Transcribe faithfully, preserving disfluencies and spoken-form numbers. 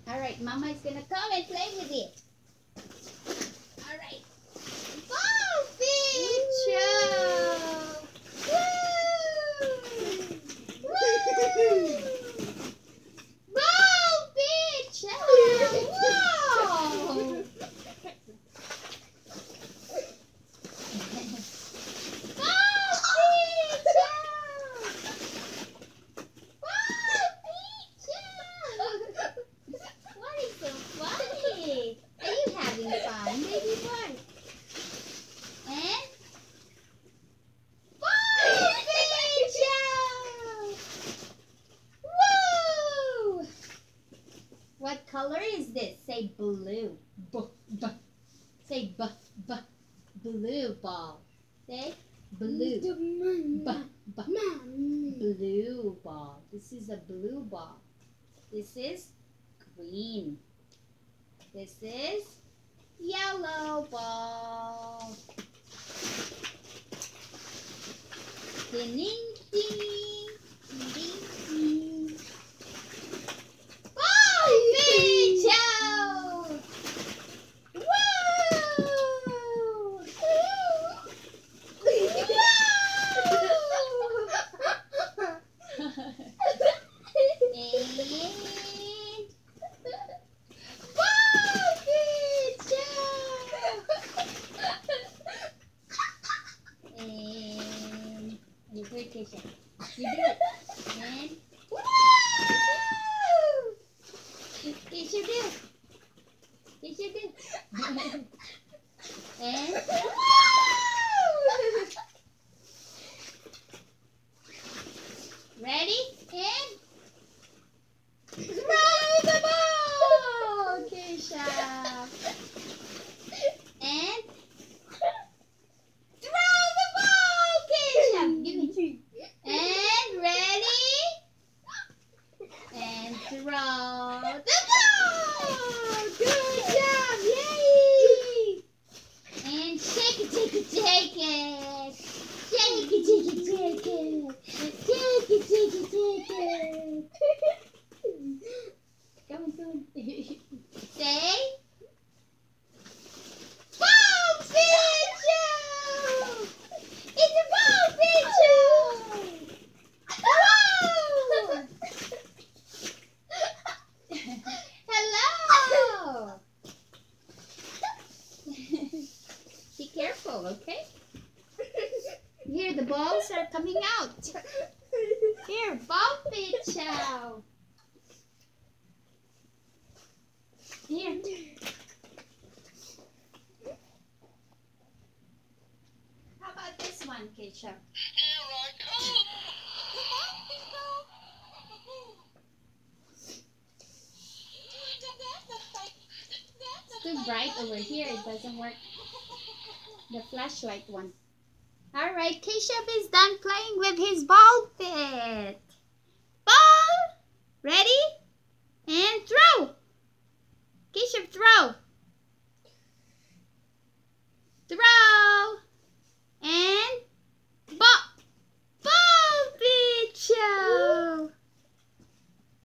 All right, Mama is gonna come and play with it. All right. Ball picture. Woo! Woo! Ball picture. Wow! Fun, baby boy. And ball picture. Woo! What color is this? Say blue. B, b. Say b, b. Blue ball. Say blue. B, b. Blue ball. This is a blue ball. This is green. This is yellow ball. Ding, ding, ding, ding, ding. Ball picture! Woo! Good, Keisha. You do it. And woo! Keisha do. Keisha do. And woo! Ready? And throw the ball, Keisha. And and ready, and throw the ball. Good job, yay! And shake it, shake it, shake it. Shake it, shake it, shake it. Shake it, shake it, shake it. Come on, come on. Say, ball picture! It's a ball picture! Whoa! Hello! Be careful, okay? Here, the balls are coming out. Here, ball picture. Here. How about this one, Keisha? Here I come. It's too bright over here. It doesn't work. The flashlight one. All right, Keisha is done playing with his ball pit. Ball, ready, and throw. Keisha, throw.